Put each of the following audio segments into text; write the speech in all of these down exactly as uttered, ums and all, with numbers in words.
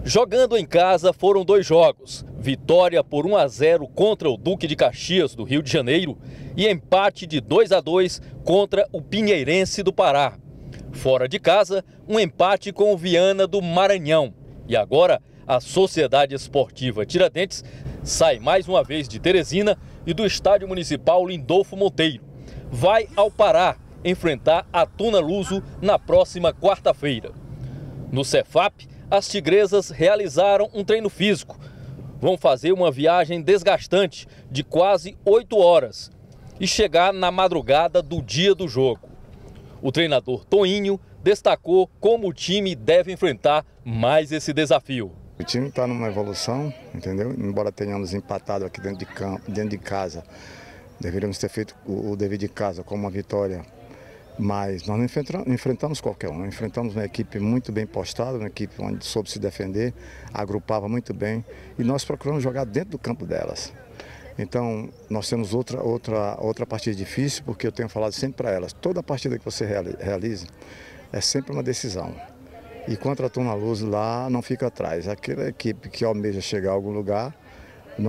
Jogando em casa foram dois jogos, vitória por um a zero contra o Duque de Caxias do Rio de Janeiro e empate de dois a dois contra o Pinheirense do Pará. Fora de casa, um empate com o Viana do Maranhão. E agora, a Sociedade Esportiva Tiradentes sai mais uma vez de Teresina e do Estádio Municipal Lindolfo Monteiro. Vai ao Pará enfrentar a Tuna Luso na próxima quarta-feira. No Cefap, as tigresas realizaram um treino físico. Vão fazer uma viagem desgastante de quase oito horas e chegar na madrugada do dia do jogo. O treinador Toinho destacou como o time deve enfrentar mais esse desafio. O time está numa evolução, entendeu? Embora tenhamos empatado aqui dentro de campo, dentro de casa, deveríamos ter feito o dever de casa com uma vitória. Mas nós não enfrentamos qualquer um, nós enfrentamos uma equipe muito bem postada, uma equipe onde soube se defender, agrupava muito bem e nós procuramos jogar dentro do campo delas. Então nós temos outra, outra, outra partida difícil, porque eu tenho falado sempre para elas, toda partida que você realize é sempre uma decisão. E contra a Tuna Luso lá não fica atrás, aquela equipe que almeja chegar a algum lugar não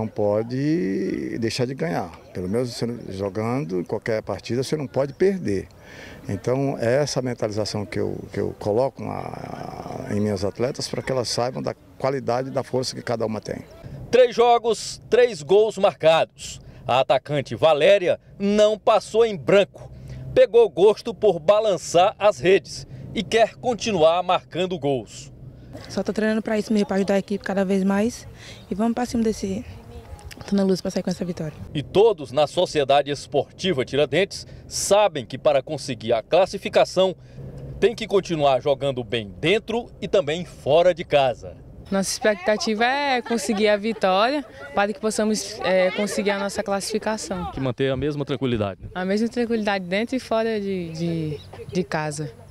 pode deixar de ganhar. Pelo menos você, jogando em qualquer partida, você não pode perder. Então, é essa mentalização que eu, que eu coloco na, em minhas atletas para que elas saibam da qualidade e da força que cada uma tem. Três jogos, três gols marcados. A atacante Valéria não passou em branco. Pegou gosto por balançar as redes e quer continuar marcando gols. Só estou treinando para isso mesmo, para ajudar a equipe cada vez mais. E vamos para cima desse Tuna Luso para sair com essa vitória. E todos na Sociedade Esportiva Tiradentes sabem que para conseguir a classificação tem que continuar jogando bem dentro e também fora de casa. Nossa expectativa é conseguir a vitória para que possamos é, conseguir a nossa classificação. Que manter a mesma tranquilidade. A mesma tranquilidade dentro e fora de, de, de casa.